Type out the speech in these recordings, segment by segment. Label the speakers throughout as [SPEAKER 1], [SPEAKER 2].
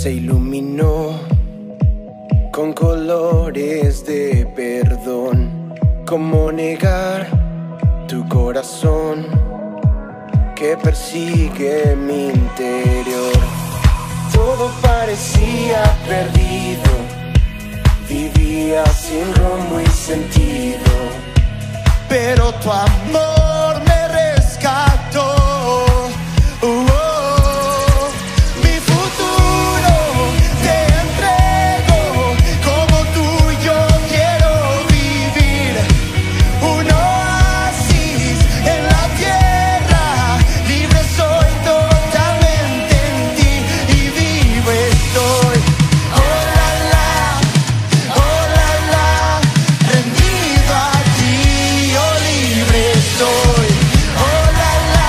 [SPEAKER 1] se iluminó con colores de perdón. ¿Cómo negar tu corazón que persigue mi interior? Todo parecía perdido, vivía sin rumbo y sentido, pero tu amor me rescató. Mi futuro te entrego, como tú yo quiero vivir. Un oasis en la tierra, libre soy totalmente en ti y vivo estoy. Oh la la, rendido a ti, oh libre estoy. Oh la la,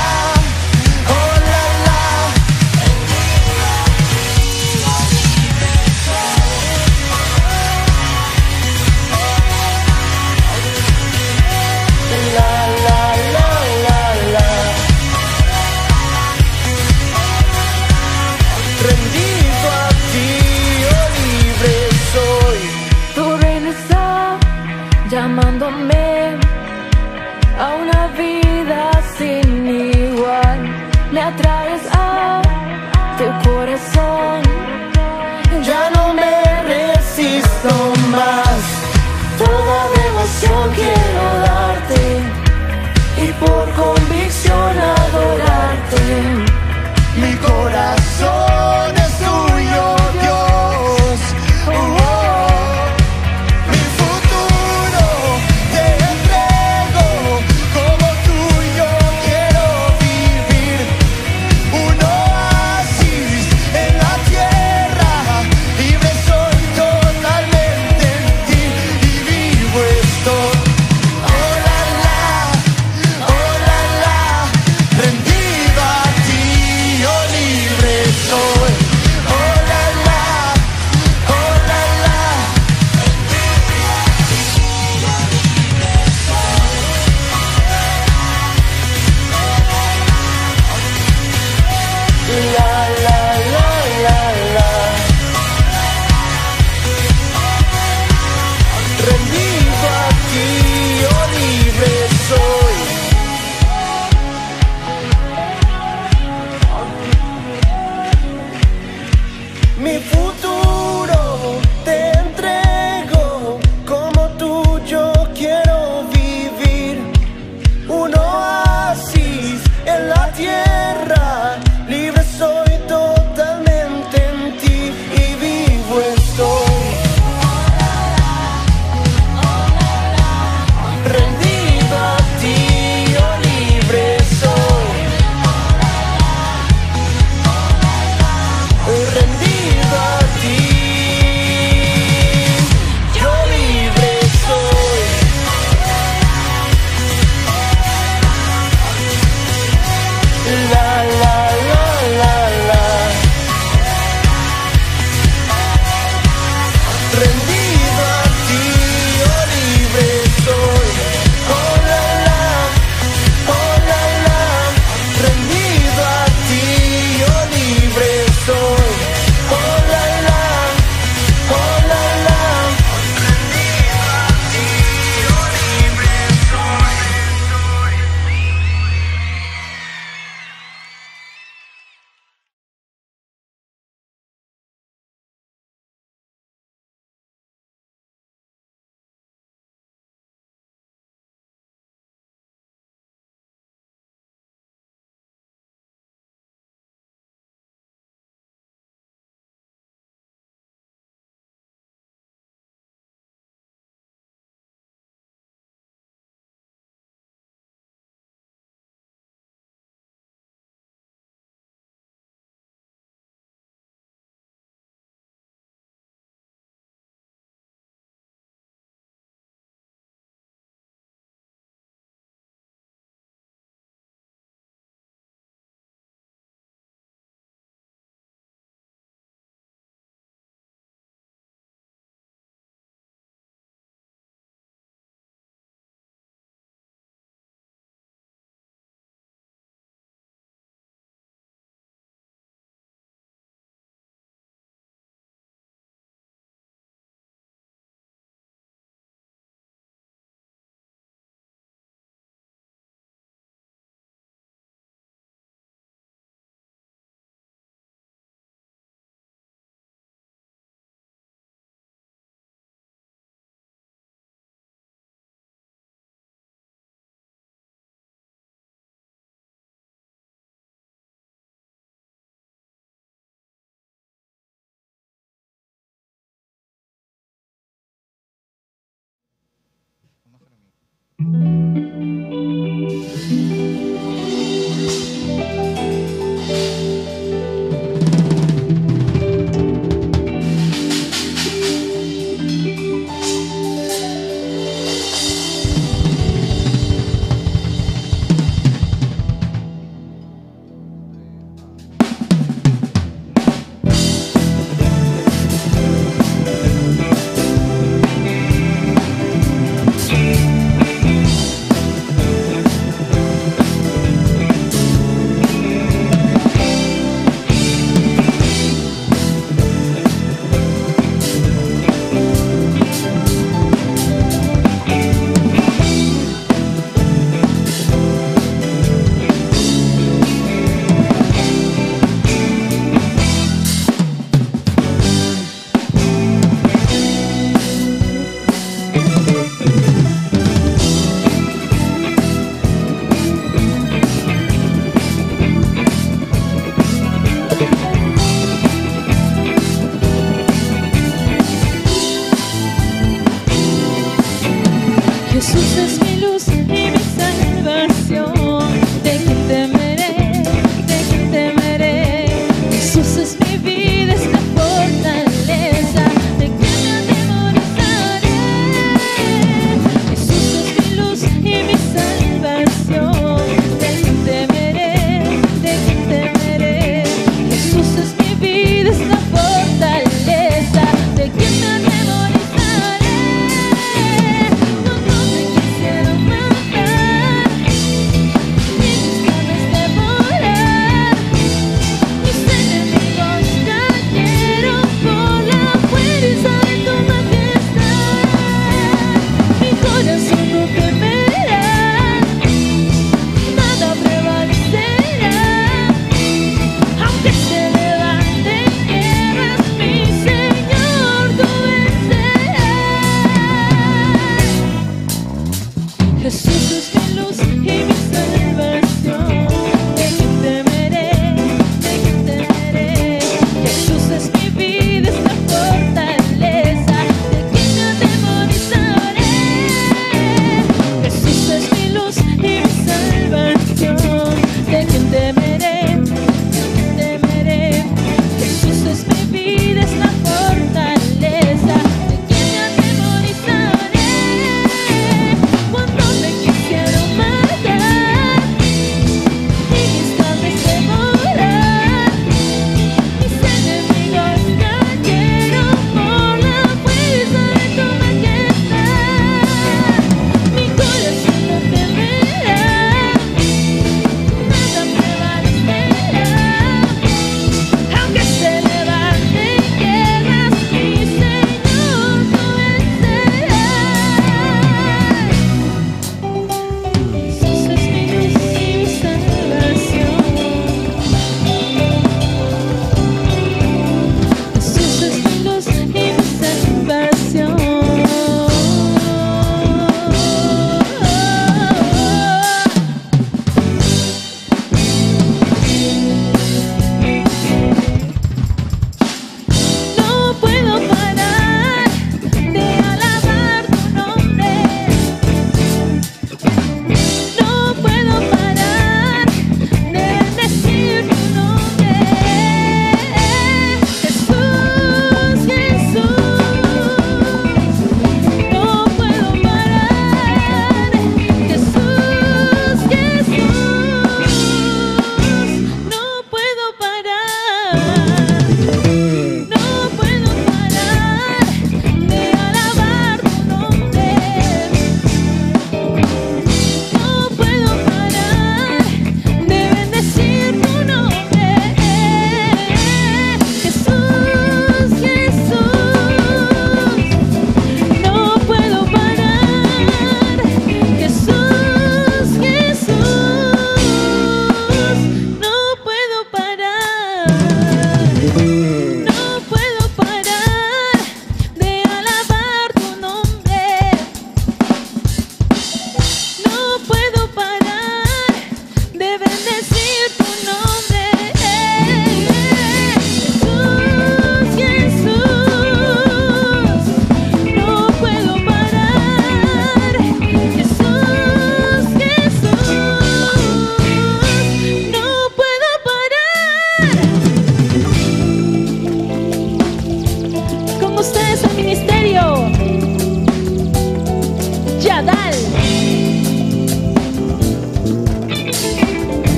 [SPEAKER 1] rendido a ti, oh libre soy.
[SPEAKER 2] Tu reino está llamándome a una vida sin igual. Me atraes a tu corazón,
[SPEAKER 1] Ya no me resisto más. Toda devoción quiero darte y por convicción adorarte. Mi corazón es tuyo, Dios. Mi futuro te entrego, como tuyo quiero vivir. Un oasis en la tierra, libre soy totalmente en ti y vivo estoy. Oh la la,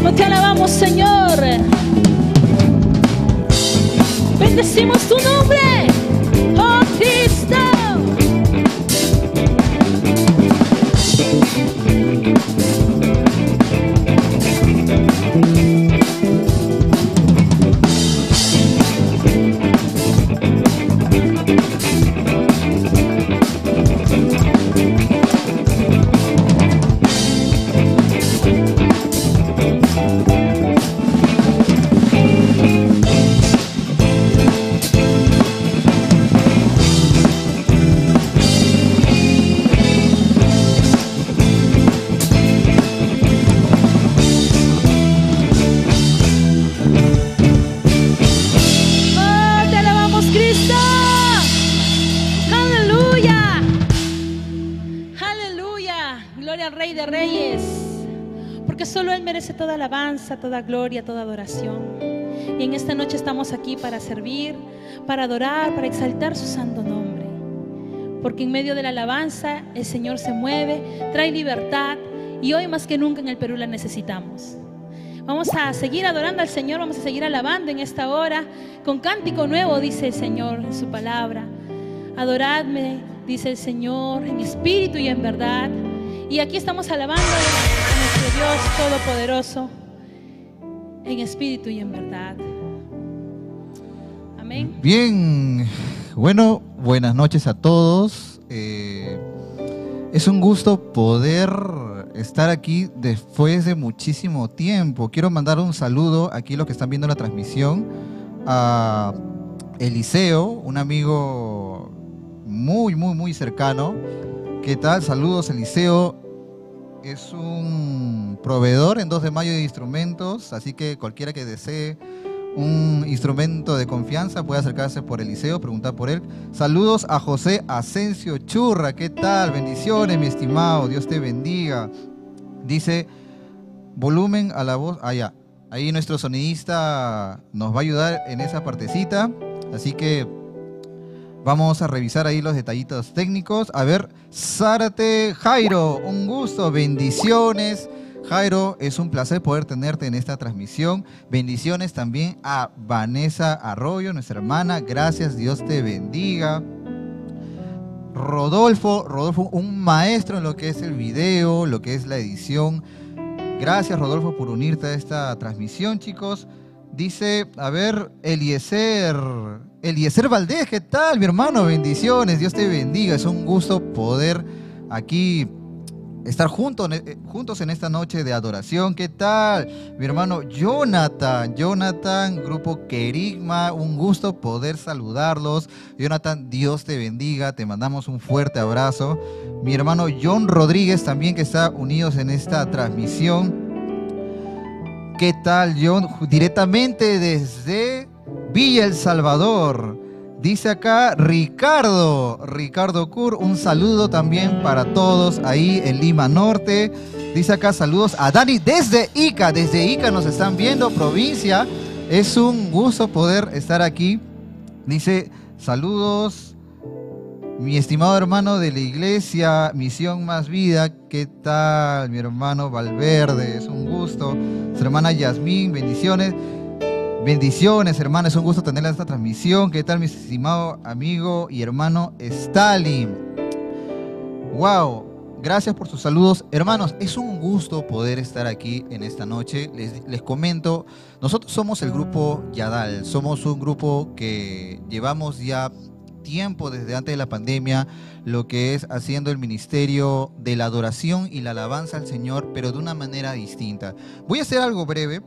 [SPEAKER 3] Te alabamos, Señor. Bendecimos tu nombre, oh Cristo. Toda alabanza, toda gloria, toda adoración. Y en esta noche estamos aquí para servir, para adorar, para exaltar su santo nombre. Porque en medio de la alabanza el Señor se mueve, trae libertad, y hoy más que nunca en el Perú la necesitamos. Vamos a seguir adorando al Señor, vamos a seguir alabando en esta hora con cántico nuevo, dice el Señor en su palabra. Adoradme, dice el Señor, en espíritu y en verdad. Y aquí estamos alabando a nuestro Dios Todopoderoso en espíritu y en verdad. Amén.
[SPEAKER 4] Bien, bueno, buenas noches a todos. Es un gusto poder estar aquí después de muchísimo tiempo. Quiero mandar un saludo aquí a los que están viendo la transmisión a Eliseo, un amigo muy cercano. ¿Qué tal? Saludos, Eliseo. Es un proveedor en 2 de mayo de instrumentos, así que cualquiera que desee un instrumento de confianza puede acercarse por Eliseo, preguntar por él. Saludos a José Asensio Churra. ¿Qué tal? Bendiciones, mi estimado. Dios te bendiga. Dice, volumen a la voz. Ya. Ahí nuestro sonidista nos va a ayudar en esa partecita, así que vamos a revisar ahí los detallitos técnicos. A ver, Zárate Jairo, un gusto, bendiciones. Jairo, es un placer poder tenerte en esta transmisión. Bendiciones también a Vanessa Arroyo, nuestra hermana. Gracias, Dios te bendiga. Rodolfo, un maestro en lo que es el video, lo que es la edición. Gracias, Rodolfo, por unirte a esta transmisión, chicos. Dice, a ver, Eliezer Valdés, ¿qué tal, mi hermano? Bendiciones, Dios te bendiga. Es un gusto poder aquí estar juntos en esta noche de adoración. ¿Qué tal, mi hermano Jonathan, grupo Querigma? Un gusto poder saludarlos. Jonathan, Dios te bendiga, te mandamos un fuerte abrazo. Mi hermano John Rodríguez también, que está unidos en esta transmisión. ¿Qué tal, John? Directamente desde Villa El Salvador. Dice acá Ricardo Cur, un saludo también para todos ahí en Lima Norte. Dice acá saludos a Dani desde Ica nos están viendo, provincia. Es un gusto poder estar aquí. Dice saludos, mi estimado hermano de la iglesia Misión Más Vida. ¿Qué tal, mi hermano Valverde? Es un gusto. Su hermana Yasmín, bendiciones. Bendiciones, hermano, es un gusto tenerla en esta transmisión. ¿Qué tal, mi estimado amigo y hermano Stalin? Wow, gracias por sus saludos. Hermanos, es un gusto poder estar aquí en esta noche. Les comento, nosotros somos el grupo Yadal. Somos un grupo que llevamos ya tiempo desde antes de la pandemia, lo que es haciendo el ministerio de la adoración y la alabanza al Señor, pero de una manera distinta. Voy a hacer algo breve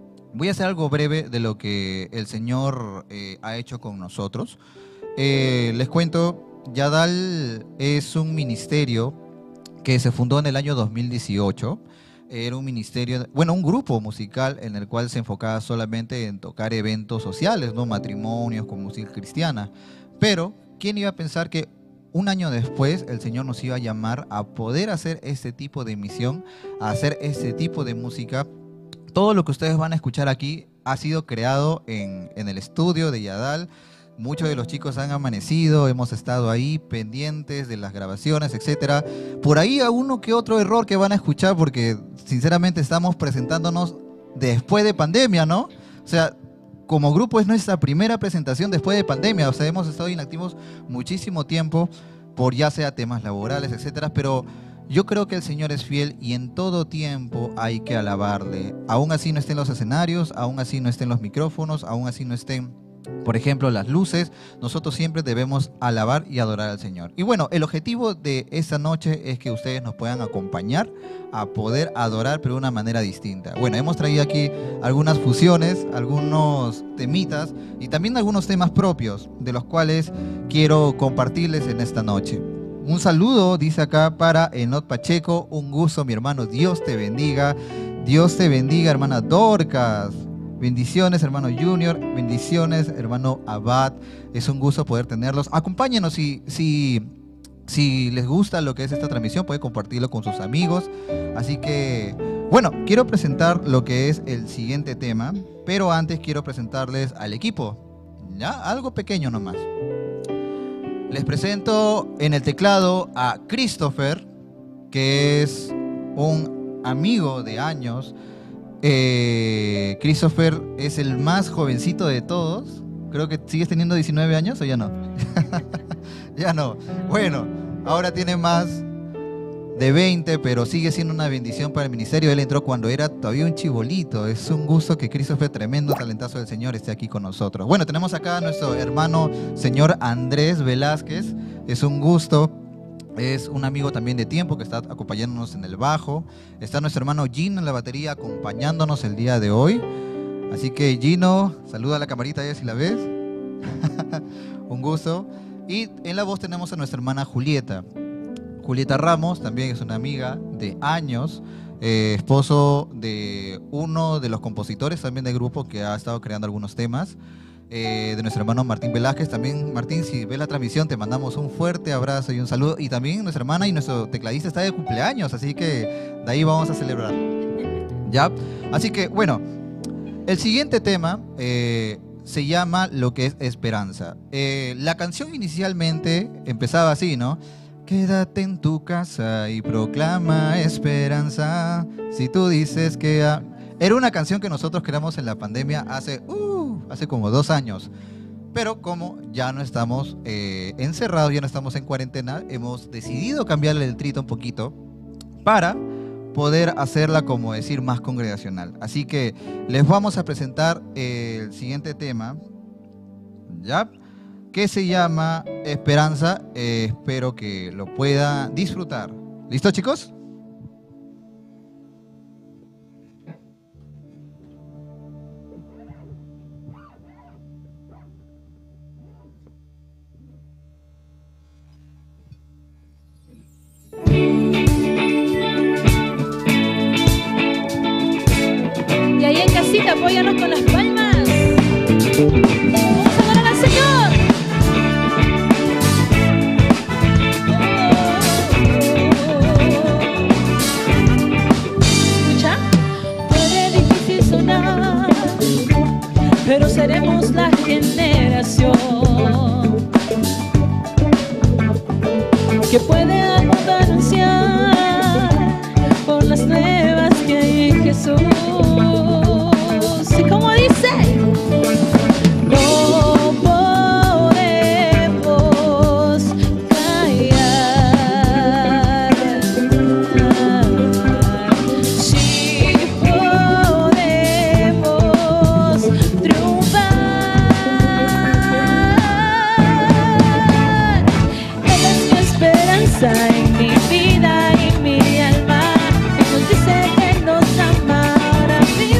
[SPEAKER 4] de lo que el Señor ha hecho con nosotros. Les cuento, Yadal es un ministerio que se fundó en el año 2018. Era un ministerio, un grupo musical en el cual se enfocaba solamente en tocar eventos sociales, ¿no? Matrimonios con música cristiana. Pero, ¿quién iba a pensar que un año después el Señor nos iba a llamar a poder hacer este tipo de misión, a hacer este tipo de música? Todo lo que ustedes van a escuchar aquí ha sido creado en el estudio de Yadal. Muchos de los chicos han amanecido, hemos estado ahí pendientes de las grabaciones, etcétera. Por ahí a uno que otro error que van a escuchar, porque sinceramente estamos presentándonos después de pandemia, ¿no? O sea, como grupo es nuestra primera presentación después de pandemia. O sea, hemos estado inactivos muchísimo tiempo por ya sea temas laborales, etcétera, pero yo creo que el Señor es fiel y en todo tiempo hay que alabarle. Aún así no estén los escenarios, aún así no estén los micrófonos, aún así no estén, por ejemplo, las luces, nosotros siempre debemos alabar y adorar al Señor. Y bueno, el objetivo de esta noche es que ustedes nos puedan acompañar a poder adorar, pero de una manera distinta. Bueno, hemos traído aquí algunas fusiones, algunos temitas y también algunos temas propios de los cuales quiero compartirles en esta noche. Un saludo, dice acá, para Enot Pacheco. Un gusto, mi hermano. Dios te bendiga. Dios te bendiga, hermana Dorcas. Bendiciones, hermano Junior. Bendiciones, hermano Abad. Es un gusto poder tenerlos. Acompáñenos si les gusta lo que es esta transmisión, puede compartirlo con sus amigos. Así que, bueno, quiero presentar lo que es el siguiente tema, pero antes quiero presentarles al equipo. ¿Ya? Algo pequeño nomás. Les presento en el teclado a Christopher, que es un amigo de años. Christopher es el más jovencito de todos. Creo que sigues teniendo 19 años o ya no. Ya no. Bueno, ahora tiene más de 20, pero sigue siendo una bendición para el ministerio. Él entró cuando era todavía un chibolito. Es un gusto que Christopher, tremendo talentazo del Señor, esté aquí con nosotros. Bueno, tenemos acá a nuestro hermano señor Andrés Velázquez. Es un gusto. Es un amigo también de tiempo que está acompañándonos en el bajo. Está nuestro hermano Gino en la batería acompañándonos el día de hoy. Así que Gino, saluda a la camarita ya si la ves. Un gusto. Y en la voz tenemos a nuestra hermana Julieta. Julieta Ramos también es una amiga de años, esposo de uno de los compositores también del grupo que ha estado creando algunos temas, de nuestro hermano Martín Velázquez. También, Martín, si ves la transmisión, te mandamos un fuerte abrazo y un saludo. Y también nuestra hermana y nuestro tecladista está de cumpleaños, así que de ahí vamos a celebrar. ¿Ya? Así que, bueno, el siguiente tema se llama lo que es esperanza. La canción inicialmente empezaba así, ¿no? Quédate en tu casa y proclama esperanza. Si tú dices que... Era una canción que nosotros creamos en la pandemia hace como 2 años. Pero como ya no estamos encerrados, ya no estamos en cuarentena, hemos decidido cambiarle el trito un poquito para poder hacerla, como decir, más congregacional. Así que les vamos a presentar el siguiente tema, ¿ya? Que se llama Esperanza. Espero que lo puedan disfrutar. ¿Listo, chicos?
[SPEAKER 3] Y ahí en casita, apóyanos con las palmas. Vamos a adorar al Señor. Escucha. Puede difícil sonar, pero seremos la generación que puede al mundo anunciar por las nuevas que hay en Jesús. ¿Y cómo dice? No podemos callar. Sí podemos triunfar. Él es mi esperanza en mi vida y mi alma. Él nos dice que nos ama ahora mismo.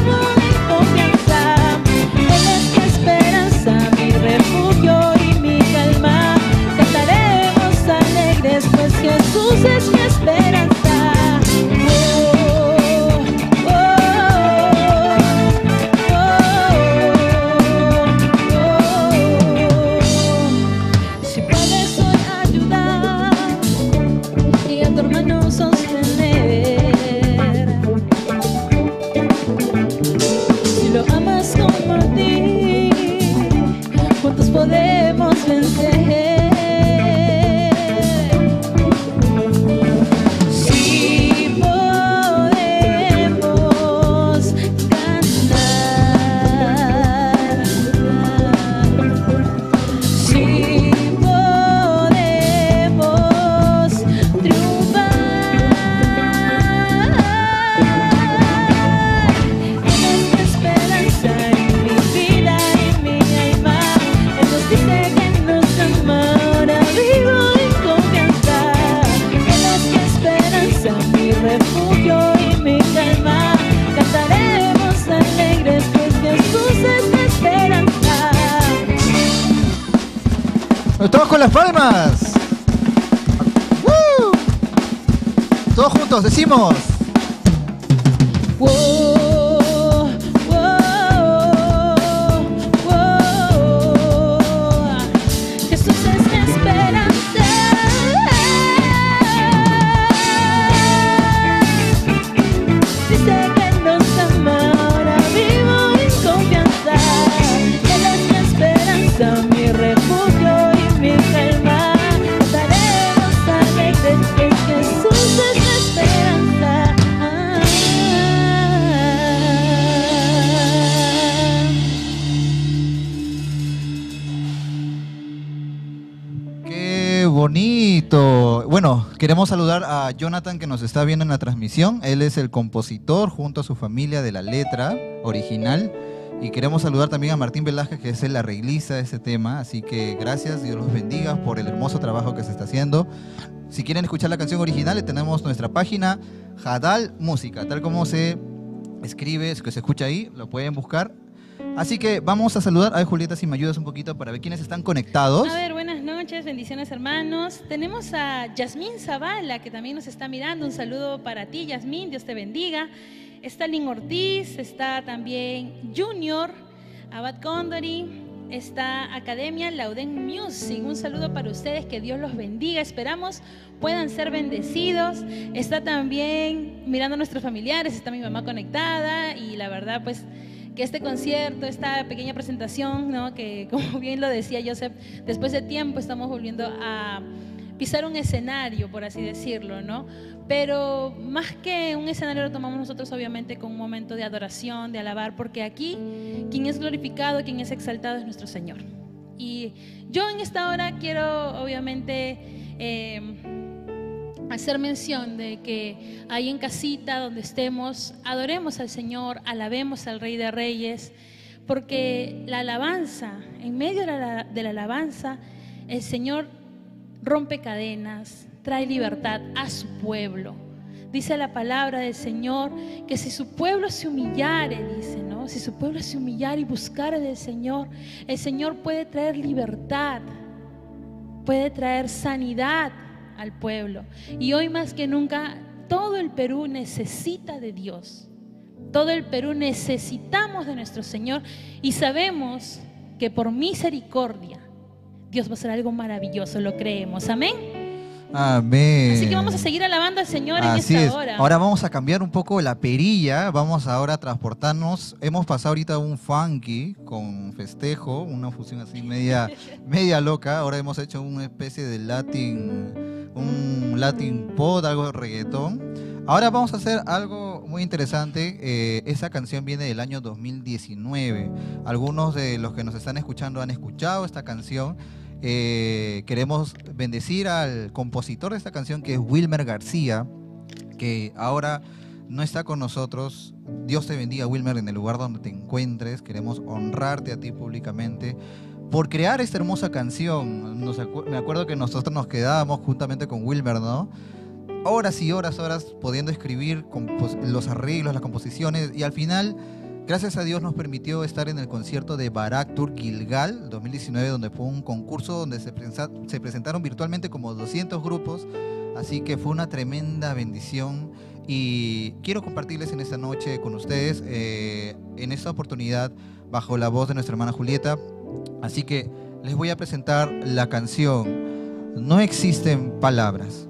[SPEAKER 4] Todos con las palmas. ¡Woo! Todos juntos decimos.
[SPEAKER 3] Wow, wow, wow. Jesús es mi esperanza. Dice que nos ama, ahora vivo en confianza. Él es mi esperanza, mi refugio y mi calma. Estaremos alegres que Jesús es mi esperanza.
[SPEAKER 4] ¡Qué bonito! Bueno, queremos saludar a Jonathan que nos está viendo en la transmisión. Él es el compositor junto a su familia de la letra original. Y queremos saludar también a Martín Velázquez, que es el arreglista de este tema. Así que gracias, Dios los bendiga por el hermoso trabajo que se está haciendo. Si quieren escuchar la canción original, tenemos nuestra página Hadal Música, tal como se escribe, que se escucha ahí, lo pueden buscar. Así que vamos a saludar. A ver, Julieta, si me ayudas un poquito para ver quiénes están conectados.
[SPEAKER 3] A ver, buenas noches, bendiciones hermanos. Tenemos a Yasmín Zavala, que también nos está mirando. Un saludo para ti, Yasmín, Dios te bendiga. Está Lynn Ortiz, está también Junior, Abad Condori, está Academia Lauden Music. Un saludo para ustedes, que Dios los bendiga. Esperamos puedan ser bendecidos. Está también mirando a nuestros familiares, está mi mamá conectada y la verdad pues que este concierto, esta pequeña presentación, ¿no? Que como bien lo decía Joseph, después de tiempo estamos volviendo a pisar un escenario, por así decirlo, ¿no? Pero más que un escenario lo tomamos nosotros obviamente con un momento de adoración, de alabar, porque aquí quien es glorificado, quien es exaltado es nuestro Señor. Y yo en esta hora quiero obviamente hacer mención de que ahí en casita donde estemos, adoremos al Señor, alabemos al Rey de Reyes, porque la alabanza, en medio de la alabanza, el Señor rompe cadenas, trae libertad a su pueblo. Dice la palabra del Señor que si su pueblo se humillare, dice, ¿no? Si su pueblo se humillare y buscare del Señor, el Señor puede traer libertad, puede traer sanidad al pueblo. Y hoy más que nunca, todo el Perú necesita de Dios. Todo el Perú necesitamos de nuestro Señor y sabemos que por misericordia Dios va a hacer algo maravilloso, lo creemos. Amén.
[SPEAKER 4] Amén.
[SPEAKER 3] Así que vamos a seguir alabando al Señor
[SPEAKER 4] Así
[SPEAKER 3] en
[SPEAKER 4] es.
[SPEAKER 3] esta hora.
[SPEAKER 4] Ahora vamos a cambiar un poco la perilla. Vamos ahora a transportarnos. Hemos pasado ahorita un funky con festejo, una fusión así media loca. Ahora hemos hecho una especie de un Latin pop, algo de reggaetón. Ahora vamos a hacer algo muy interesante. Esa canción viene del año 2019. Algunos de los que nos están escuchando han escuchado esta canción. Queremos bendecir al compositor de esta canción, que es Wilmer García, que ahora no está con nosotros. Dios te bendiga, Wilmer, en el lugar donde te encuentres. Queremos honrarte a ti públicamente por crear esta hermosa canción. Me acuerdo que nosotros nos quedábamos juntamente con Wilmer, ¿no? Horas y horas pudiendo escribir los arreglos, las composiciones, y al final, gracias a Dios, nos permitió estar en el concierto de Barak Tour Gilgal 2019, donde fue un concurso donde se presentaron virtualmente como 200 grupos, así que fue una tremenda bendición y quiero compartirles en esta noche con ustedes, en esta oportunidad, bajo la voz de nuestra hermana Julieta. Así que les voy a presentar la canción No existen palabras.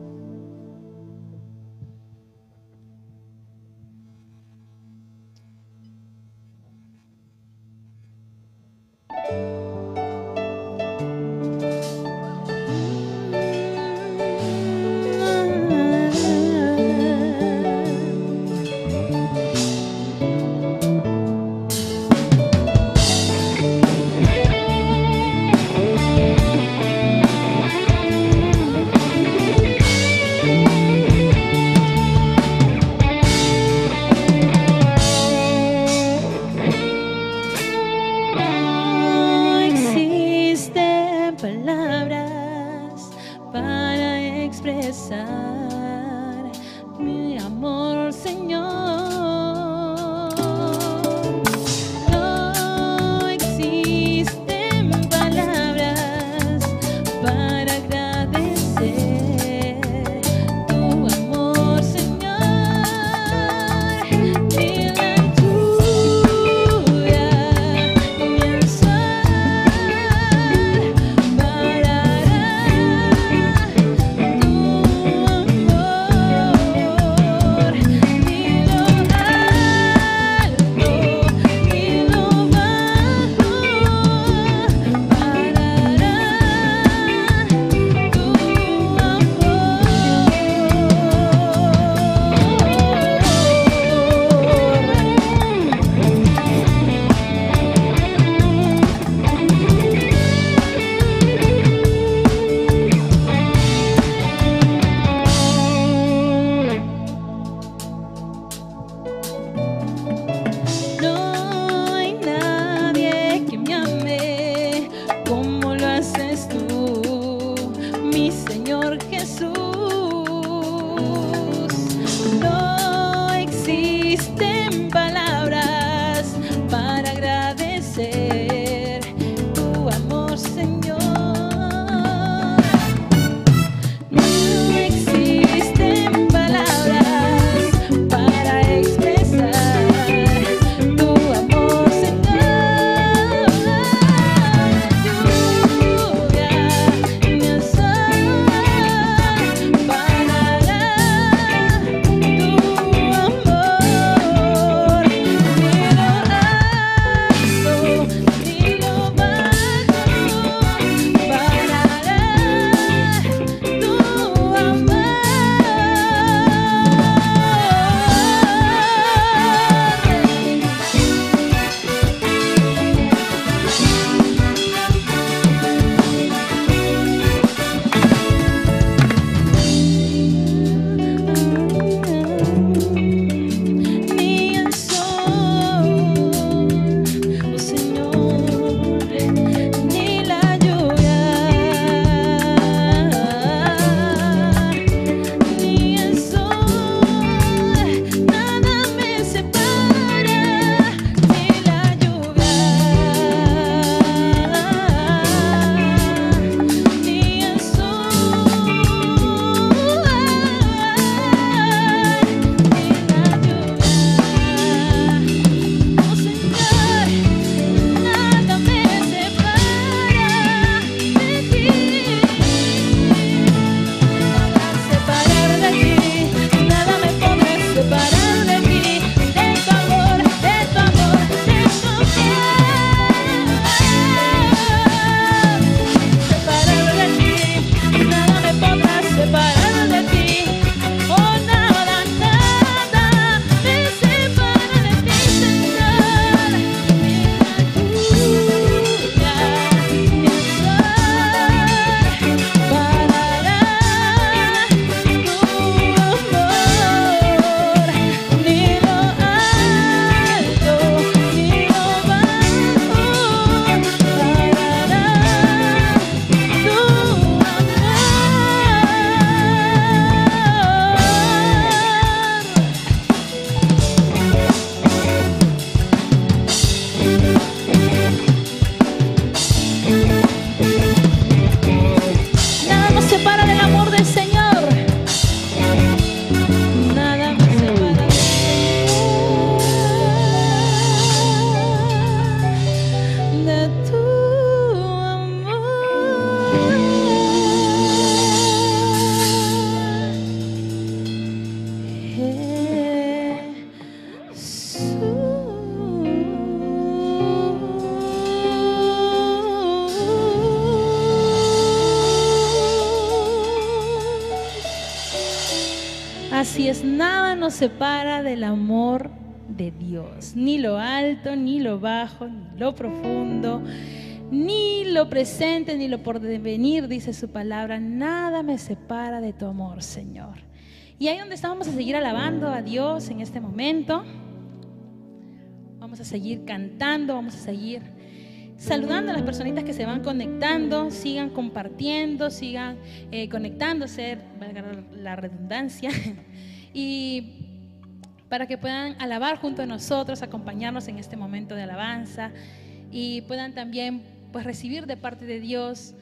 [SPEAKER 3] así es, nada nos separa del amor de Dios, ni lo alto, ni lo bajo, ni lo profundo, ni lo presente, ni lo por devenir, dice su palabra. Nada me separa de tu amor, Señor. Y ahí donde estamos, vamos a seguir alabando a Dios en este momento. Vamos a seguir cantando, vamos a seguir saludando a las personitas que se van conectando. Sigan compartiendo, sigan conectándose, valga la redundancia, y para que puedan alabar junto a nosotros, acompañarnos en este momento de alabanza, y puedan también pues recibir de parte de Dios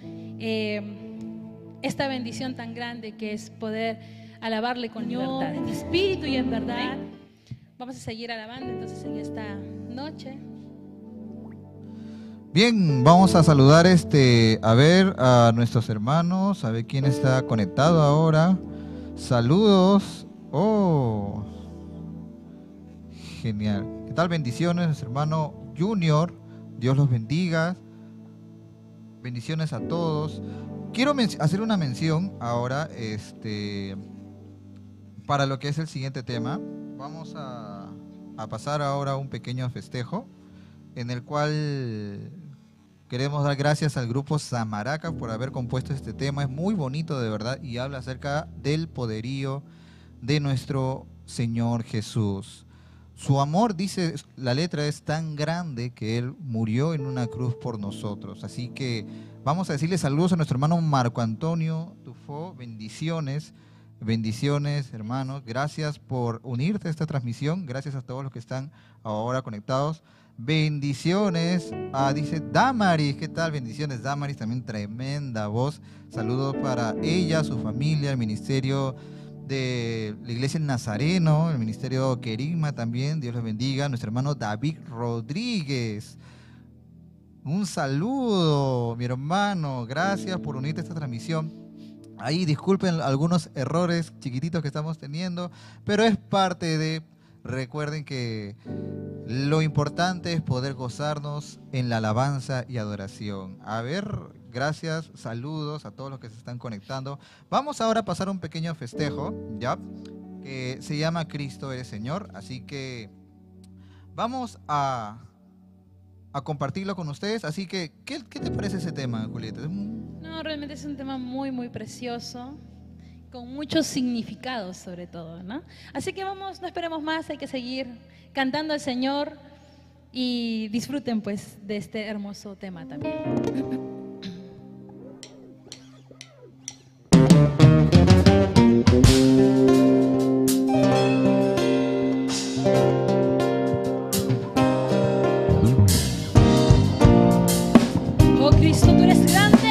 [SPEAKER 3] esta bendición tan grande que es poder alabarle con libertad, en espíritu y en verdad. Vamos a seguir alabando entonces en esta noche.
[SPEAKER 4] Bien, vamos a saludar a ver a nuestros hermanos, a ver quién está conectado ahora. Saludos. Oh, genial. ¿Qué tal? Bendiciones, nuestro hermano Junior. Dios los bendiga. Bendiciones a todos. Quiero hacer una mención ahora, para lo que es el siguiente tema. Vamos a pasar ahora a un pequeño festejo en el cual queremos dar gracias al grupo Samaraca por haber compuesto este tema. Es muy bonito de verdad y habla acerca del poderío de nuestro Señor Jesús. Su amor, dice la letra, es tan grande que Él murió en una cruz por nosotros. Así que vamos a decirle saludos a nuestro hermano Marco Antonio Tufo. Bendiciones, bendiciones, hermano. Gracias por unirte a esta transmisión. Gracias a todos los que están ahora conectados. Bendiciones. Dice Damaris, ¿qué tal? Bendiciones, Damaris, también tremenda voz. Saludos para ella, su familia, el ministerio de la iglesia Nazareno, el ministerio Querigma también. Dios los bendiga. Nuestro hermano David Rodríguez. Un saludo, mi hermano. Gracias por unirte a esta transmisión. Ahí disculpen algunos errores chiquititos que estamos teniendo, pero es parte de... Recuerden que lo importante es poder gozarnos en la alabanza y adoración. A ver, gracias, saludos a todos los que se están conectando. Vamos ahora a pasar un pequeño festejo, ¿ya? Que se llama Cristo eres Señor. Así que vamos a compartirlo con ustedes. Así que, ¿qué te parece ese tema, Julieta?
[SPEAKER 3] No, realmente es un tema muy, muy precioso, con muchos significados sobre todo, ¿no? Así que vamos, no esperemos más, hay que seguir cantando al Señor y disfruten pues de este hermoso tema también. Oh Cristo, tú eres grande.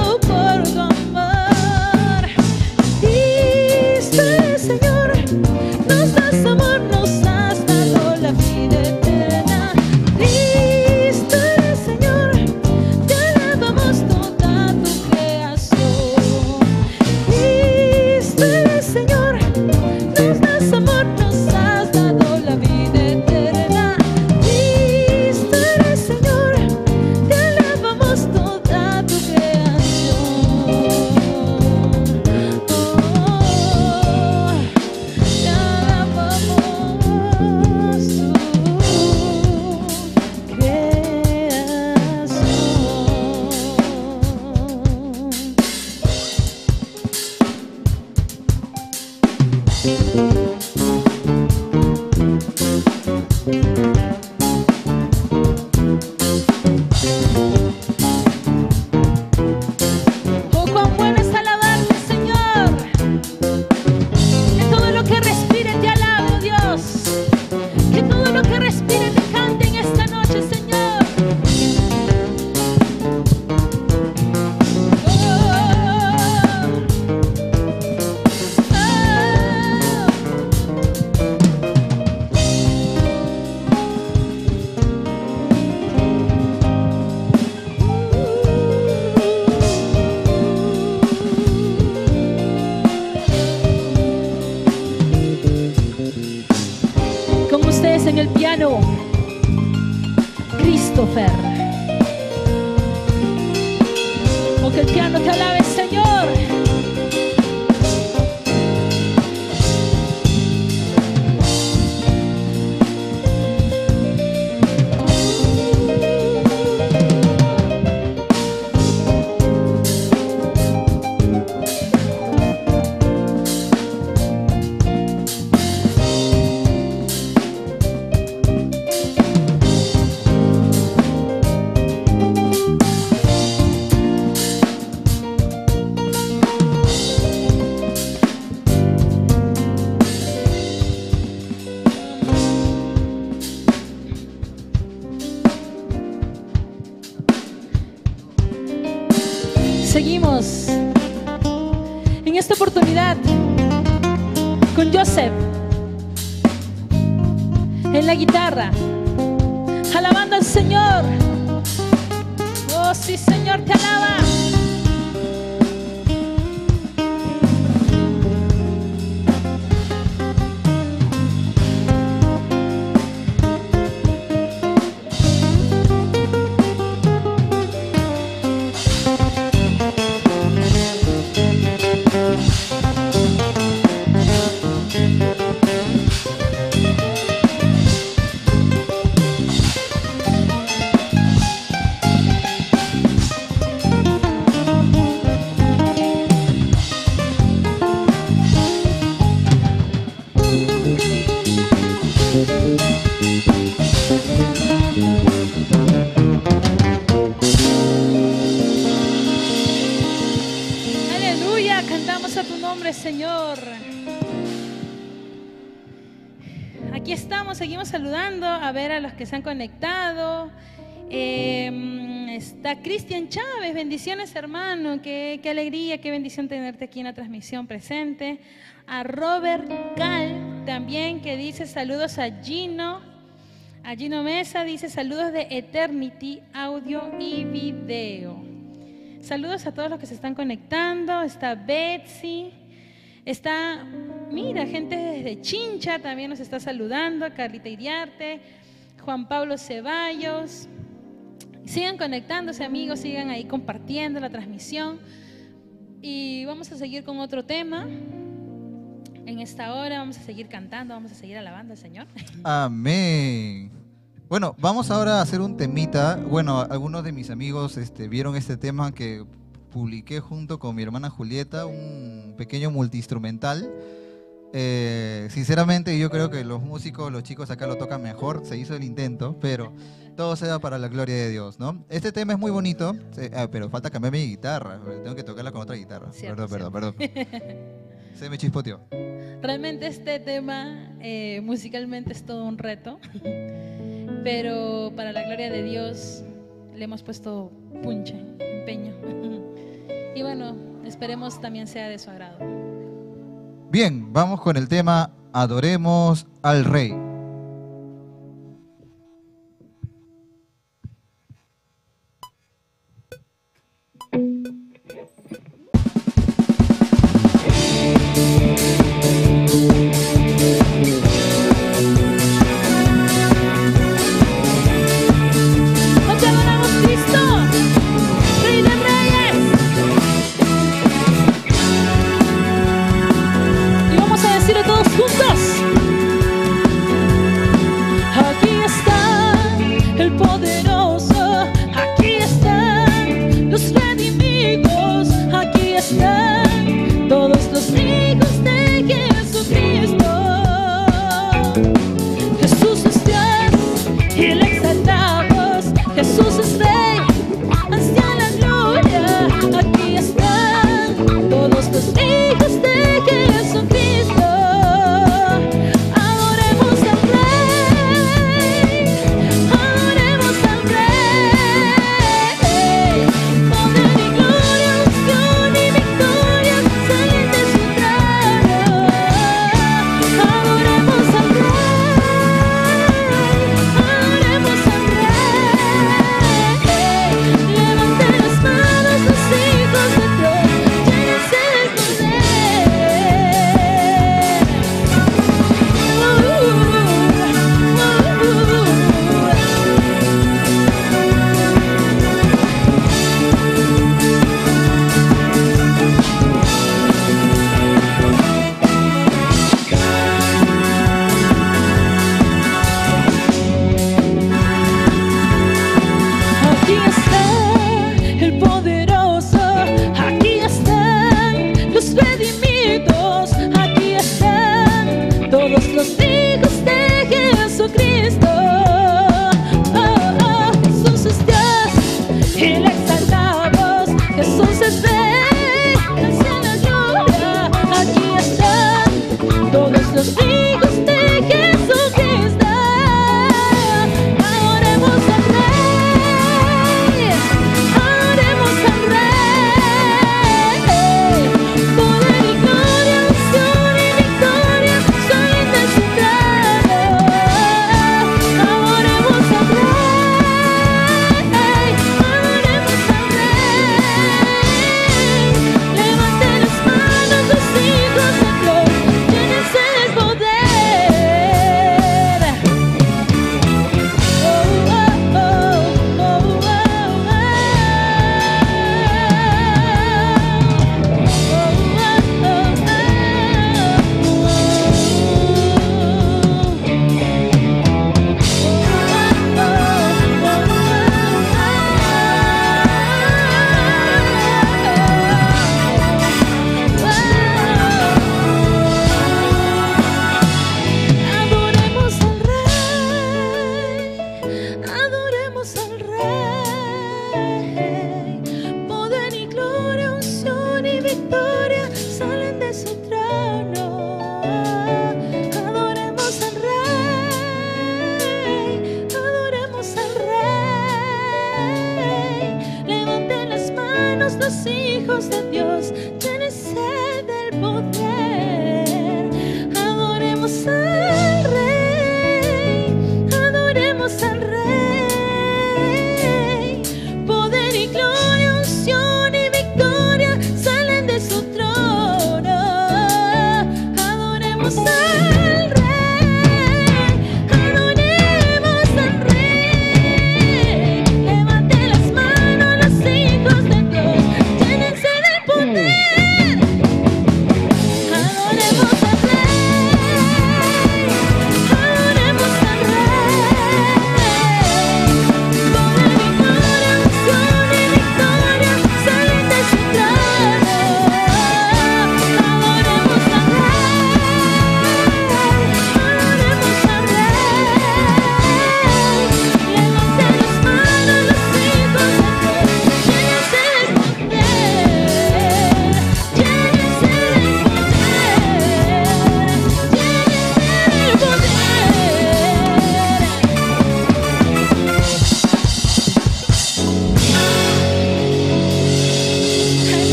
[SPEAKER 3] Señor, Oh, cuán bueno es alabarte, Señor. Que todo lo que respire te alabe, oh Dios. Que todo lo que respire te cante en esta noche, Señor. Con ustedes en el piano, Christopher. O que el piano te alabe, Señor. Seguimos en esta oportunidad con Joseph en la guitarra, alabando al Señor. Oh, sí, Señor, te alaba. Aleluya, cantamos a tu nombre, Señor. Aquí estamos, seguimos saludando a ver a los que se han conectado. Está Cristian Chávez, bendiciones, hermano, qué alegría, qué bendición tenerte aquí en la transmisión presente. A Robert Cal también, que dice saludos a Gino Mesa, dice saludos de Eternity, audio y video. Saludos a todos los que se están conectando. Está Betsy, está, mira, gente desde Chincha también nos está saludando, Carlita Iriarte, Juan Pablo Ceballos. Sigan conectándose, amigos, sigan ahí compartiendo la transmisión. Y vamos a seguir con otro tema. En esta hora vamos a seguir cantando, vamos a seguir alabando al Señor.
[SPEAKER 4] Amén. Bueno, vamos ahora a hacer un temita. Bueno, algunos de mis amigos vieron este tema que publiqué junto con mi hermana Julieta, un pequeño multiinstrumental. Sinceramente yo creo que los músicos, los chicos acá lo tocan mejor, se hizo el intento, pero todo sea para la gloria de Dios, ¿no? Este tema es muy bonito, pero falta cambiar mi guitarra, tengo que tocarla con otra guitarra.
[SPEAKER 3] Cierto,
[SPEAKER 4] Perdón. Se me chispoteó.
[SPEAKER 3] Realmente este tema musicalmente es todo un reto, pero para la gloria de Dios le hemos puesto punche, empeño. Y bueno, esperemos también sea de su agrado.
[SPEAKER 4] Bien, vamos con el tema Adoremos al Rey.
[SPEAKER 3] Todos juntos.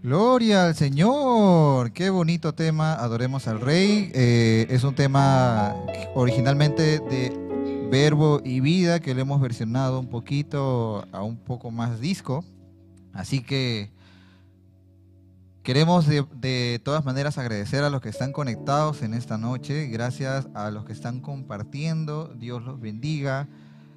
[SPEAKER 4] Gloria al Señor, qué bonito tema, adoremos al Rey. Es un tema originalmente de Verbo y Vida que lo hemos versionado un poquito a un poco más disco. Así que queremos de todas maneras agradecer a los que están conectados en esta noche. Gracias a los que están compartiendo, Dios los bendiga.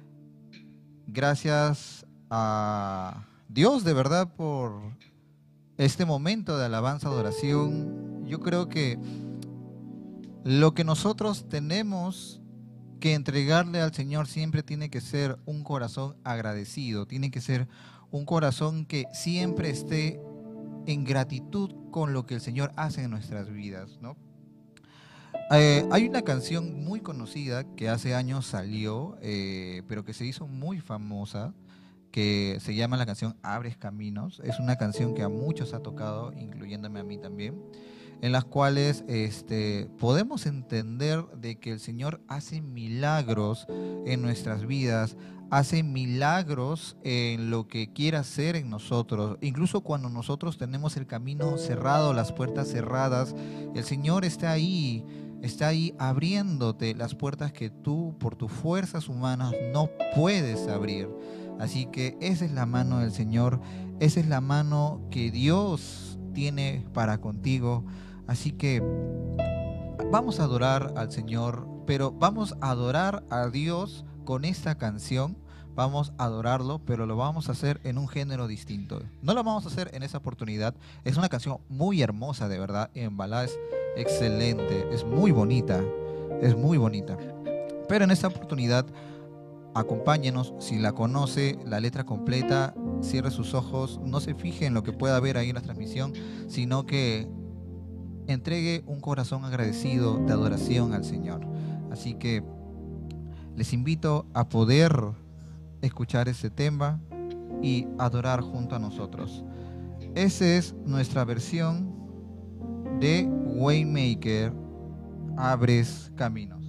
[SPEAKER 4] Gracias a Dios de verdad por este momento de alabanza, adoración. Yo creo que lo que nosotros tenemos que entregarle al Señor siempre tiene que ser un corazón agradecido, tiene que ser un corazón que siempre esté en gratitud con lo que el Señor hace en nuestras vidas, ¿no? Hay una canción muy conocida que hace años salió, pero que se hizo muy famosa, que se llama la canción Abres Caminos. Es una canción que a muchos ha tocado, incluyéndome a mí también, en las cuales podemos entender de que el Señor hace milagros en nuestras vidas, hace milagros en lo que quiera hacer en nosotros. Incluso cuando nosotros tenemos el camino cerrado, las puertas cerradas, el Señor está ahí abriéndote las puertas que tú por tus fuerzas humanas no puedes abrir. Así que esa es la mano del Señor, esa es la mano que Dios tiene para contigo. Así que vamos a adorar al Señor, pero vamos a adorar a Dios con esta canción. Vamos a adorarlo, pero lo vamos a hacer en un género distinto. No lo vamos a hacer en esa oportunidad. Es una canción muy hermosa, de verdad. En balada es excelente, es muy bonita, es muy bonita. Pero en esta oportunidad, acompáñenos. Si la conoce, la letra completa, cierre sus ojos, no se fije en lo que pueda ver ahí en la transmisión, sino que entregue un corazón agradecido de adoración al Señor. Así que les invito a poder escuchar ese tema y adorar junto a nosotros. Esa es nuestra versión de Waymaker, Abres Caminos.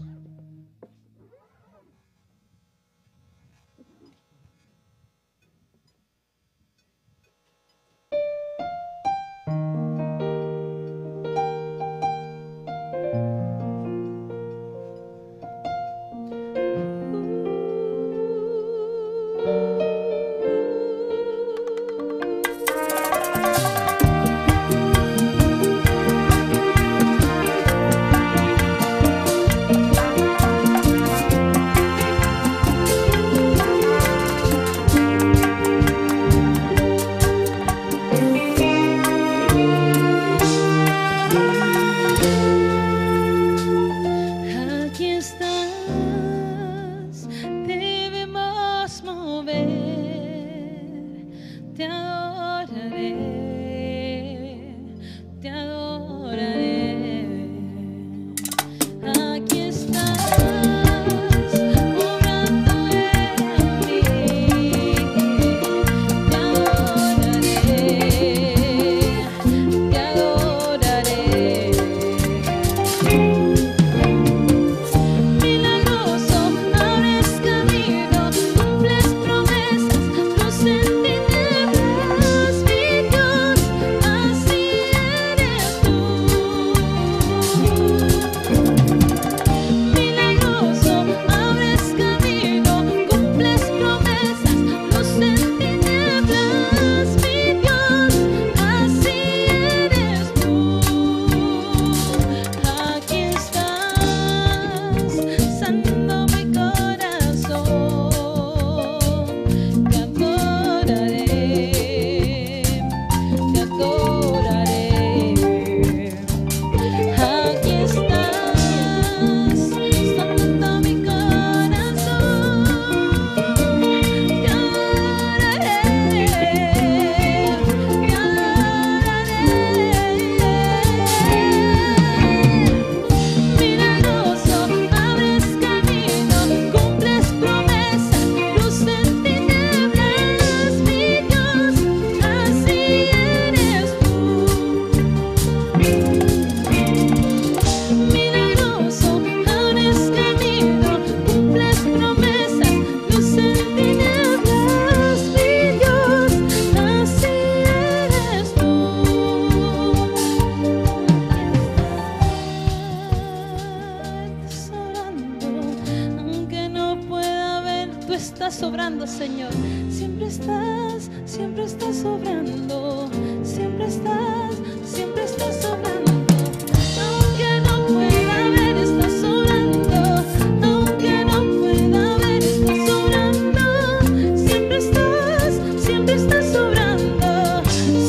[SPEAKER 3] estás obrando, siempre estás obrando. Aunque no pueda ver, estás obrando. Aunque no pueda ver, estás obrando. Siempre estás obrando. Siempre estás obrando.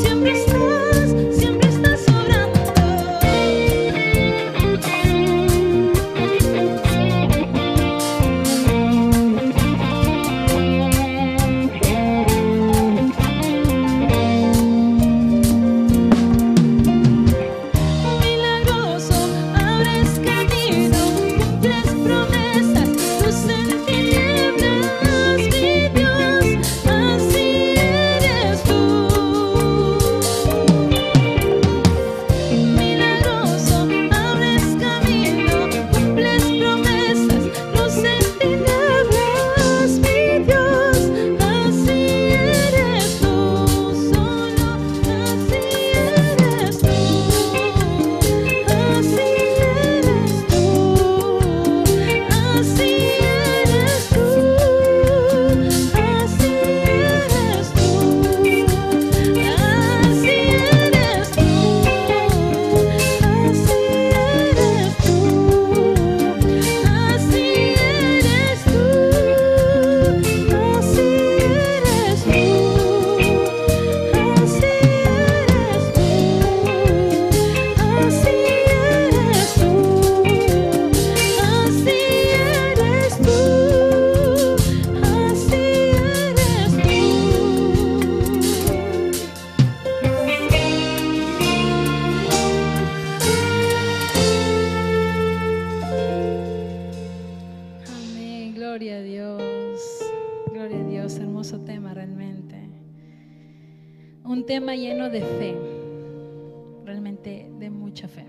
[SPEAKER 3] Un tema lleno de fe, realmente de mucha fe.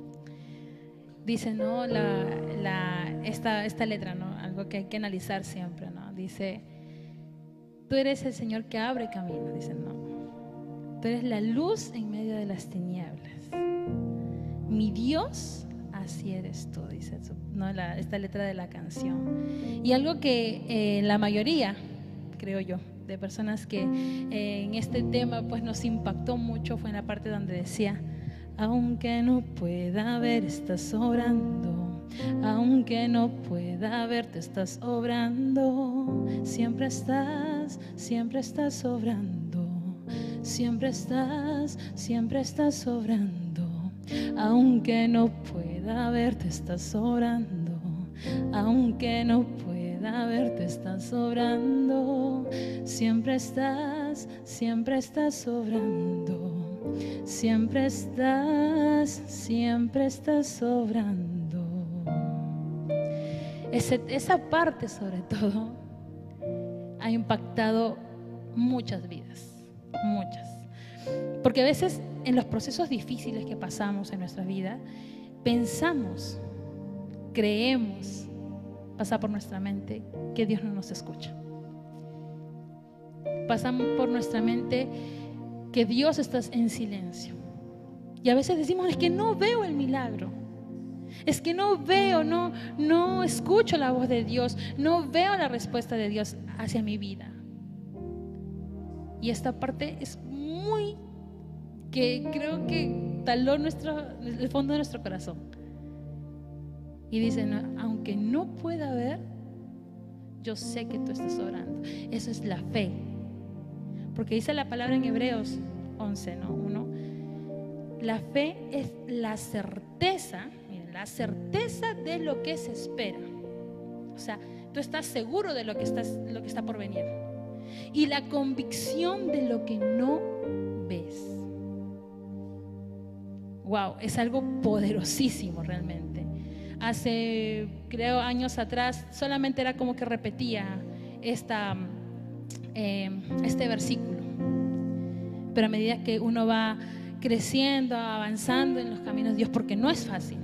[SPEAKER 3] Dice, ¿no? Esta letra, ¿no? Algo que hay que analizar siempre, ¿no? Dice, tú eres el Señor que abre camino, dice, ¿no? Tú eres la luz en medio de las tinieblas. Mi Dios, así eres tú, dice, ¿no? Esta letra de la canción. Y algo que la mayoría, creo yo, de personas que en este tema pues nos impactó mucho fue en la parte donde decía, aunque no pueda ver, estás obrando. Aunque no pueda ver, te estás obrando. Siempre estás obrando. Siempre estás obrando. Aunque no pueda ver, te estás obrando. Aunque no pueda ver, te estás obrando. Siempre estás obrando. Siempre estás obrando. Esa parte sobre todo ha impactado muchas vidas, muchas. Porque a veces en los procesos difíciles que pasamos en nuestra vida, pensamos, creemos, pasa por nuestra mente que Dios no nos escucha. Pasamos por nuestra mente que Dios está en silencio. Y a veces decimos, es que no veo el milagro. Es que no veo, no escucho la voz de Dios, no veo la respuesta de Dios hacia mi vida. Y esta parte es muy, que creo que taló el fondo de nuestro corazón. Y dice, no, aunque no pueda ver, yo sé que tú estás orando. Eso es la fe. Porque dice la palabra en Hebreos 11, ¿no? 1. La fe es la certeza, miren, la certeza de lo que se espera. O sea, tú estás seguro de lo que está por venir. Y la convicción de lo que no ves. Wow, es algo poderosísimo realmente. Hace, creo, años atrás, solamente era como que repetía este versículo. Pero a medida que uno va creciendo, avanzando en los caminos de Dios, porque no es fácil,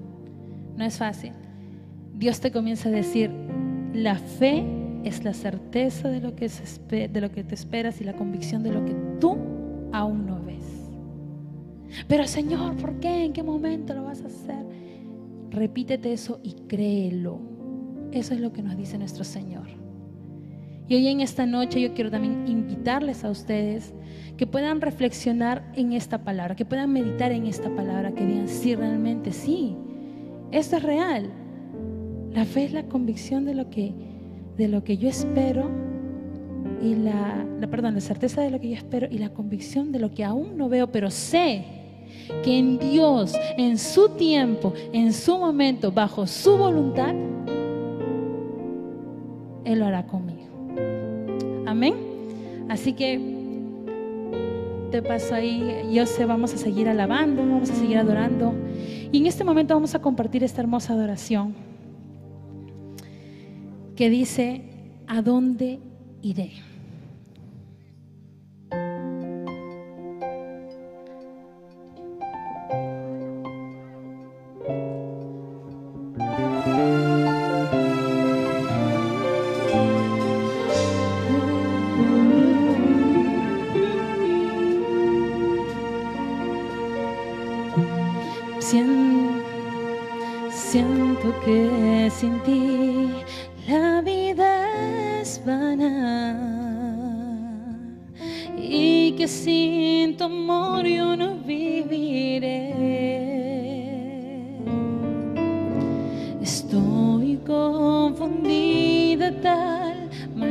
[SPEAKER 3] Dios te comienza a decir, la fe es la certeza de lo que te esperas y la convicción de lo que tú aún no ves. Pero Señor, ¿por qué? ¿En qué momento lo vas a hacer? Repítete eso y créelo. Eso es lo que nos dice nuestro Señor. Y hoy en esta noche yo quiero también invitarles a ustedes que puedan reflexionar en esta palabra, que puedan meditar en esta palabra, que digan, sí, realmente, sí, esto es real. La fe es la convicción de lo que yo espero y la certeza de lo que yo espero y la convicción de lo que aún no veo, pero sé que en Dios, en su tiempo, en su momento, bajo su voluntad, Él lo hará conmigo. Amén. Así que te paso ahí, yo sé, vamos a seguir alabando, vamos a seguir adorando. Y en este momento vamos a compartir esta hermosa adoración que dice, ¿a dónde iré?
[SPEAKER 2] Siento que sin ti la vida es vana y que sin tu amor yo no viviré. Estoy confundida de tal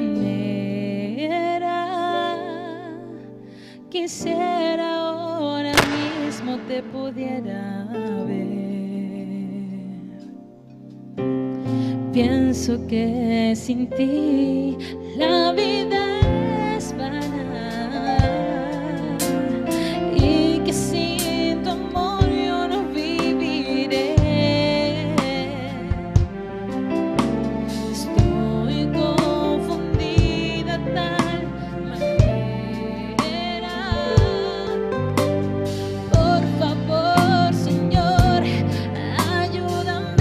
[SPEAKER 2] manera, quisiera ahora mismo te pudiera ver. Pienso que sin ti la vida es vana y que sin tu amor yo no viviré. Estoy confundida de tal manera. Por favor, Señor, ayúdame.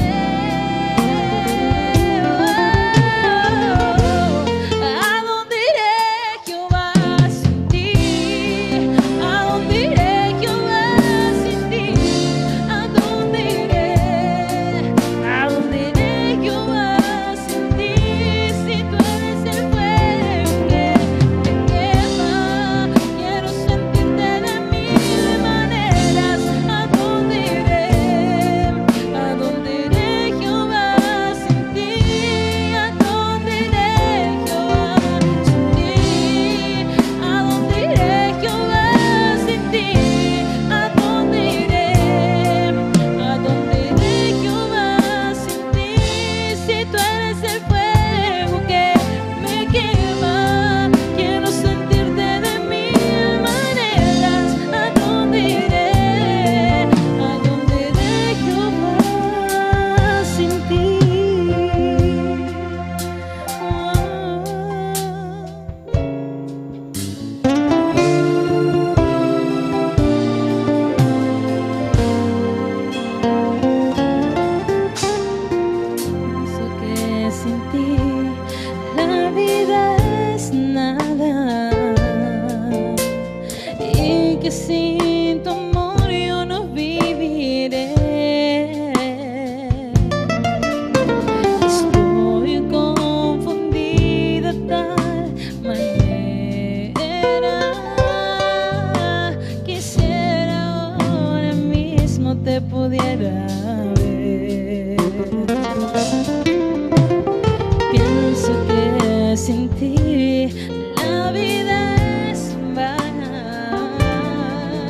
[SPEAKER 2] Sin ti la vida es vana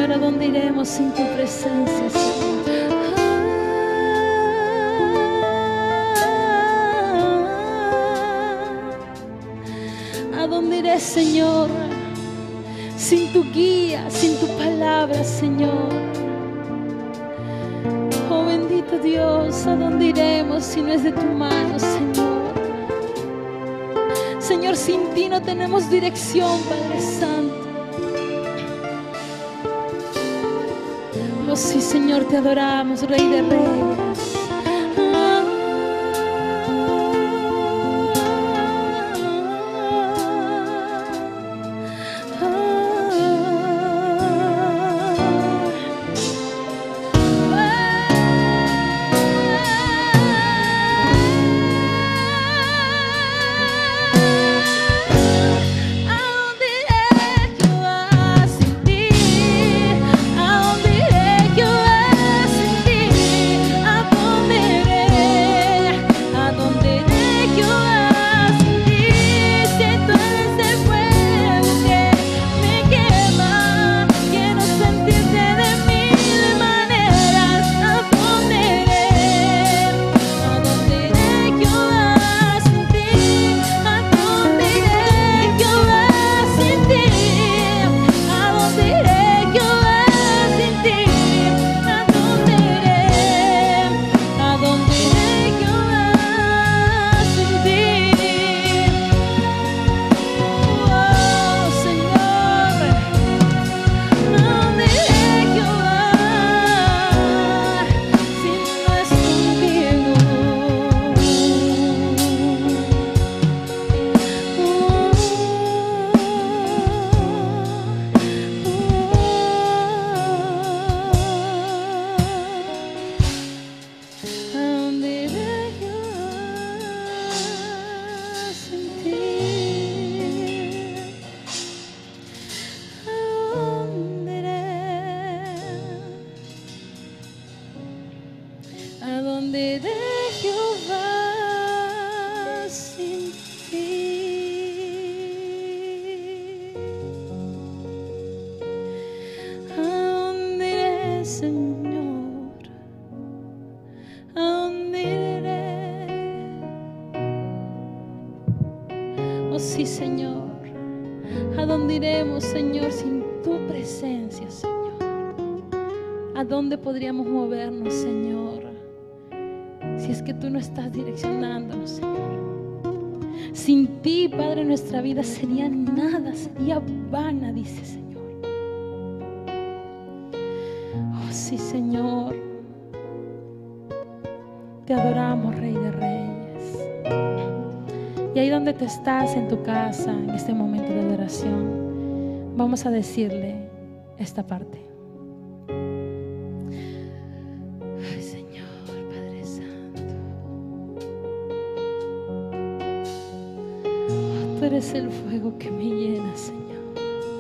[SPEAKER 3] Señor, ¿a dónde iremos sin tu presencia, Señor? ¿A dónde iré, Señor, sin tu guía, sin tu palabra, Señor? Oh bendito Dios, ¿a dónde iremos si no es de tu mano, Señor? Señor, sin ti no tenemos dirección, Padre Santo. Oh sí, Señor, te adoramos, Rey de Reyes. Sí, Señor. ¿A dónde iremos, Señor, sin tu presencia, Señor? ¿A dónde podríamos movernos, Señor, si es que tú no estás direccionándonos, Señor? Sin ti, Padre, nuestra vida sería nada, sería vana, dice, Señor. Oh, sí, Señor. Te adoramos, Rey de Reyes. Y ahí donde tú estás, en tu casa, en este momento de adoración, vamos a decirle esta parte. Ay, Señor, Padre Santo, oh, tú eres el fuego que me llena, Señor.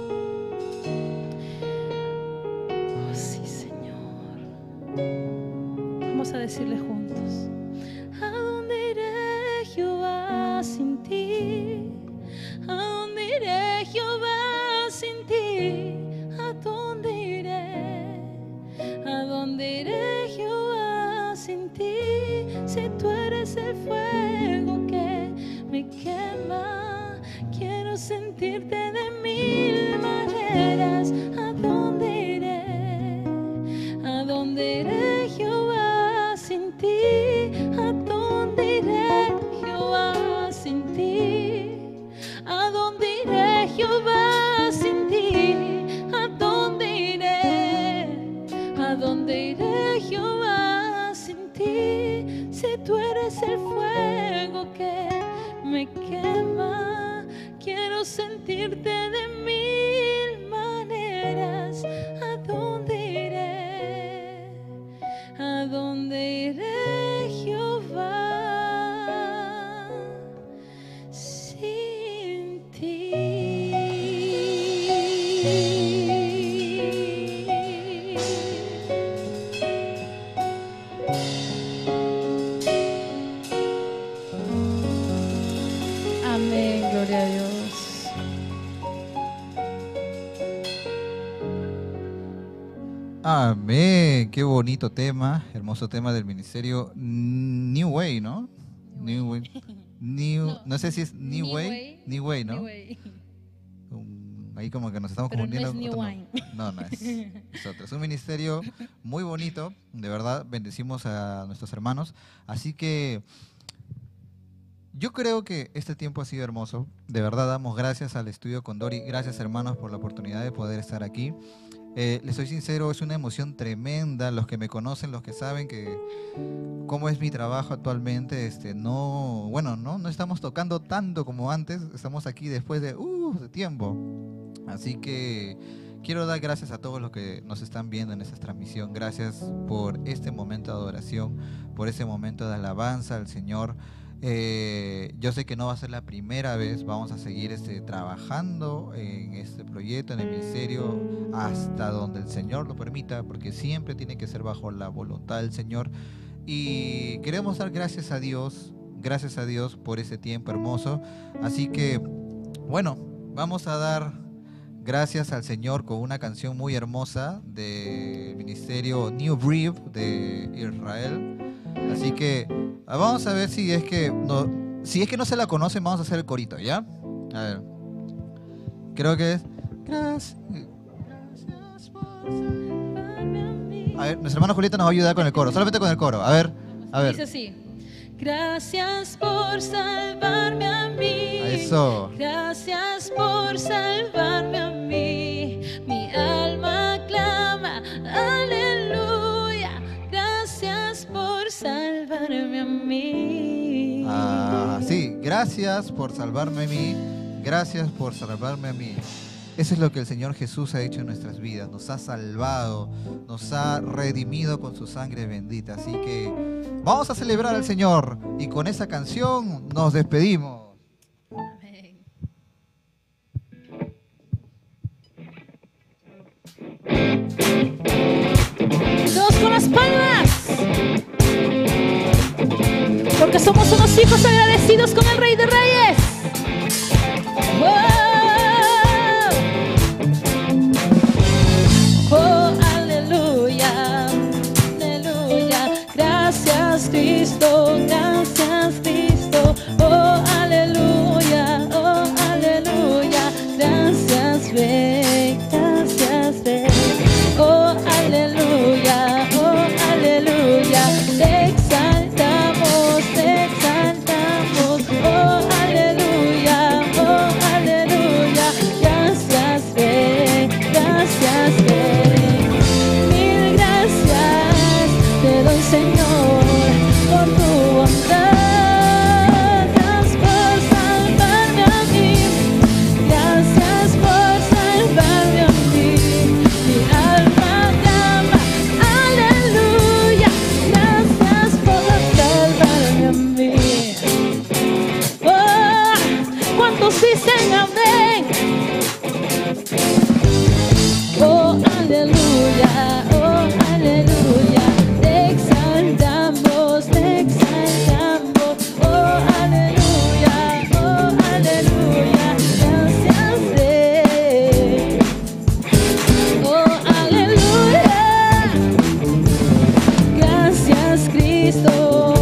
[SPEAKER 3] Oh, sí, Señor. Vamos a decirle juntos. ¿A dónde iré, Jehová, sin ti? ¿A dónde iré, Jehová, sin ti? ¿A dónde iré? ¿A dónde iré, Jehová, sin ti? Si tú eres el fuego que me quema, quiero sentirte de mil maneras. ¿A dónde iré? ¿A dónde iré, Jehová, sin ti? ¿A dónde iré, Jehová, sin ti? ¿A dónde iré, Jehová, sin ti? ¿A dónde iré? ¿A dónde iré, Jehová, sin ti? Si tú eres el fuego que me quema, quiero sentirte de mil maneras. ¿A dónde iré? ¿A dónde iré, Jehová, sin ti? Amén, gloria a Dios.
[SPEAKER 4] Amén. Qué bonito tema, hermoso tema del ministerio New Way, ¿no? New Way. No sé si es New Way. New Way, ¿no?
[SPEAKER 3] New Way.
[SPEAKER 4] Ahí como que nos estamos
[SPEAKER 3] Pero no
[SPEAKER 4] confundiendo.
[SPEAKER 3] es New
[SPEAKER 4] Otro
[SPEAKER 3] Wine.
[SPEAKER 4] No, es otro. Es un ministerio muy bonito, de verdad, bendecimos a nuestros hermanos. Así que yo creo que este tiempo ha sido hermoso. De verdad damos gracias al Estudio Condori, gracias hermanos por la oportunidad de poder estar aquí. Les soy sincero, es una emoción tremenda. Los que me conocen, los que saben que cómo es mi trabajo actualmente, no estamos tocando tanto como antes. Estamos aquí después de tiempo. Así que quiero dar gracias a todos los que nos están viendo en esta transmisión. Gracias por este momento de adoración, por ese momento de alabanza al Señor. Yo sé que no va a ser la primera vez, vamos a seguir trabajando en este proyecto, en el ministerio, hasta donde el Señor lo permita, porque siempre tiene que ser bajo la voluntad del Señor. Y queremos dar gracias a Dios por ese tiempo hermoso. Así que, bueno, vamos a dar gracias al Señor con una canción muy hermosa del ministerio New Breed de Israel. Así que vamos a ver si es que no se la conocen, vamos a hacer el corito, ¿ya? A ver. Creo que es gracias por salvarme a mí. A ver, nuestra hermana Julieta nos va a ayudar con el coro, solamente con el coro. A ver.
[SPEAKER 3] Dice así. Gracias por salvarme a mí.
[SPEAKER 4] Eso.
[SPEAKER 3] Gracias por salvarme a mí. Mi alma clama, aleluya. Gracias por salvarme a mí.
[SPEAKER 4] Sí, gracias por salvarme a mí. Gracias por salvarme a mí. Eso es lo que el Señor Jesús ha hecho en nuestras vidas. Nos ha salvado, nos ha redimido con su sangre bendita. Así que vamos a celebrar al Señor y con esa canción nos despedimos.
[SPEAKER 3] Amén. Todos con las palmas. Porque somos unos hijos agradecidos con el Rey de Reyes. Oh, aleluya, aleluya. Gracias Cristo, gracias Cristo. Oh, aleluya, gracias Rey, gracias Rey. Oh, aleluya, te exaltamos, te exaltamos. Oh, aleluya, gracias Rey, gracias Rey. Mil gracias te doy, Señor, por tu bondad. Gracias por salvarme a mí. Gracias por salvarme a mí. Mi alma clama, aleluya. Gracias por salvarme a mí. Oh, ¿cuántos dicen amén? Oh, aleluya, te exaltamos, te exaltamos. Oh, aleluya, gracias Rey. Oh, aleluya, gracias Cristo.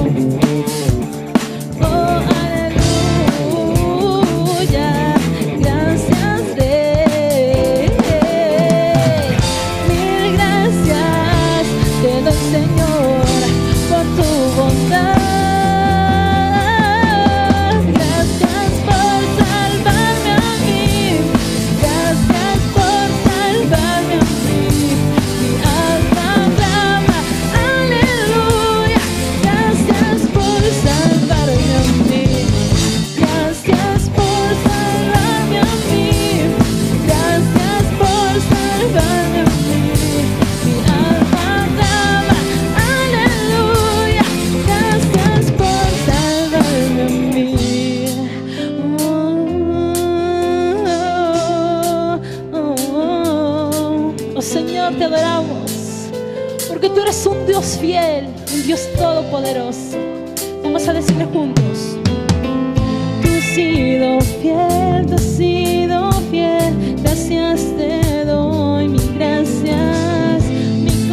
[SPEAKER 3] Oh, aleluya, gracias Rey. Mil gracias te doy, Señor, por tu bondad. Gracias por salvarme a mí. Gracias por salvarme a mí. Mi alma clama, aleluya. Gracias por salvarme a mí. Gracias por salvarme a mí. Gracias por salvarme a mí. Mi alma clama, aleluya. Gracias por salvarme a mí. Oh, Señor, te adoramos, porque tú eres un Dios fiel, un Dios todopoderoso. Vamos a decirle juntos. Tú has sido fiel, tú has sido fiel. Gracias te doy, mi gracias, mi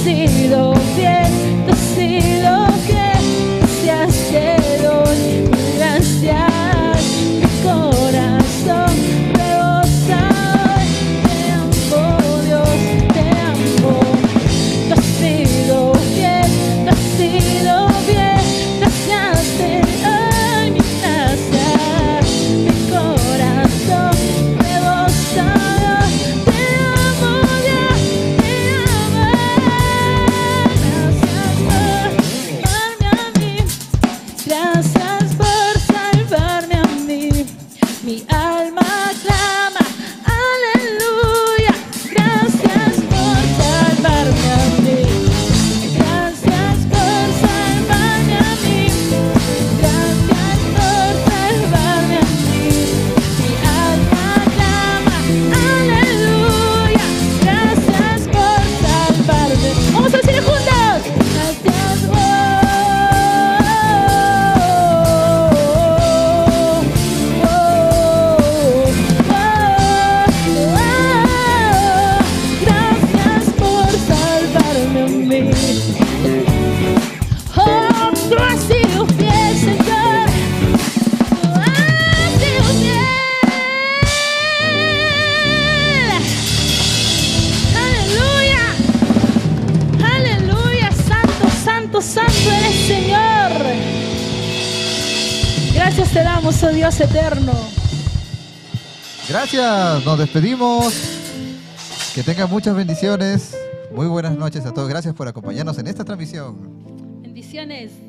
[SPEAKER 3] sido fiel, tú has sido fiel, gracias te doy, gracias, mi corazón rebosa hoy, te amo Dios, te amo, tú has sido fiel, tú has sido fiel, gracias te doy, mi gracias, mi corazón rebosa hoy, te amo Dios, te amo, gracias por salvarme a mí, mi alma clama, aleluya, gracias por salvarme a mí, gracias por salvarme a mí, gracias por salvarme a mí, mi alma clama, aleluya, gracias por salvarme. Vamos a decir juntos, gracias por gracias por salvarme a mí. Oh, tú has sido fiel, Señor. Tú has sido fiel. Aleluya. Aleluya. Santo, santo, santo eres, Señor. Gracias te damos, oh Dios eterno.
[SPEAKER 4] Gracias, nos despedimos. Que tengan muchas bendiciones. Muy buenas noches a todos. Gracias por acompañarnos en esta transmisión.
[SPEAKER 3] Bendiciones.